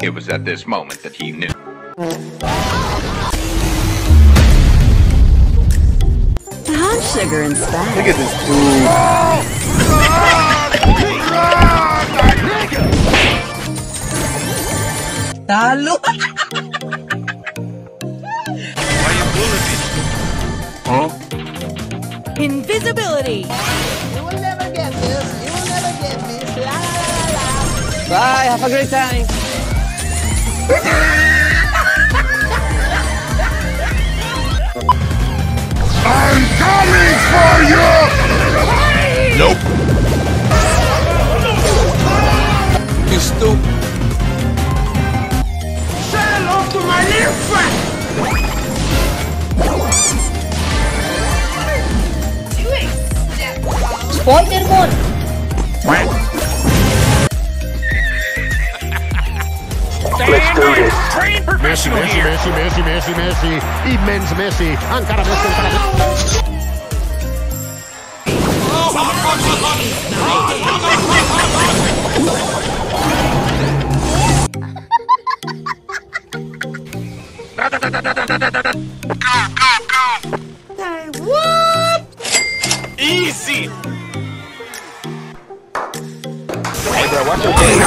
It was at this moment that he knew. Brown sugar and spice. Look at this dude. Talo! Why you bullying me? Huh? Invisibility! You will never get this. You will never get this. La la la la la. Bye, have a great time. I'm coming for you! Nope. You stupid. Say hello to my little friend. Spider-Man! Let's do this. Train professional here. Messi, immens Messi, encara Messi, encara Messi. Easy. Hey bro, watch your game.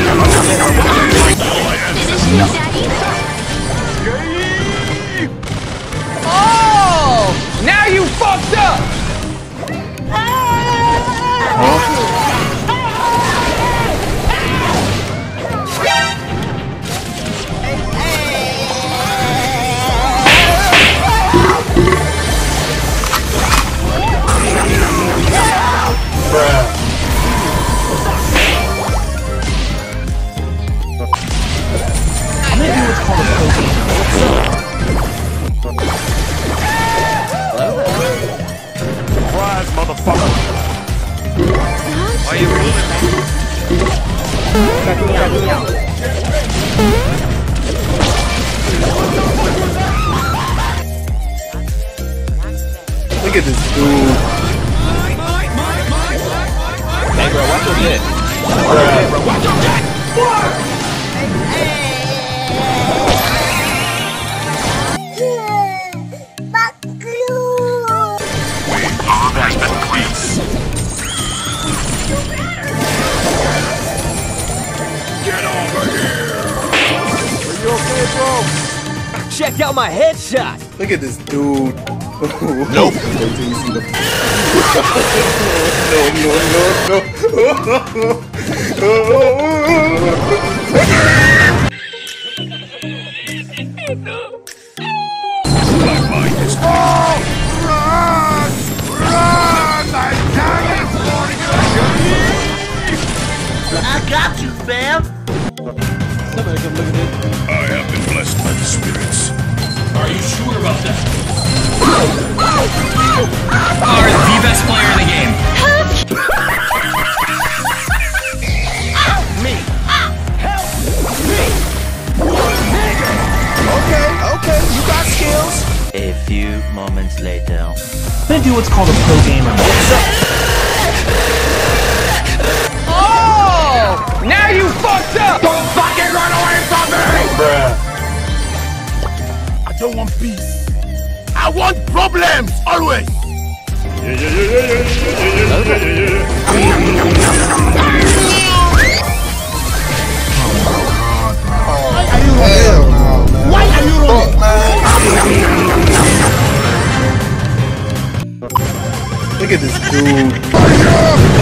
Oh! Now you fucked up! Surprise, motherfucker. Why you bullying me? Look at this dude. Hey bro, watch your dick. Bruh. Watch your dick! Check out my headshot! Look at this dude. Nope. Wait till you see the. My mind is Run! Run! I can't for you! I got you, fam. Somebody come look at this. I have been blessed by the spirits. Are you sure about that? Are the best player in the game. Help me. Help me. Okay, you got skills. A few moments later. I'm gonna do what's called a pro gamer. Oh! Now you fucked up! Don't fucking run away from me! Bruh. I don't want peace. I want problems, always. Hell no, man. Why are you running? Look at this dude.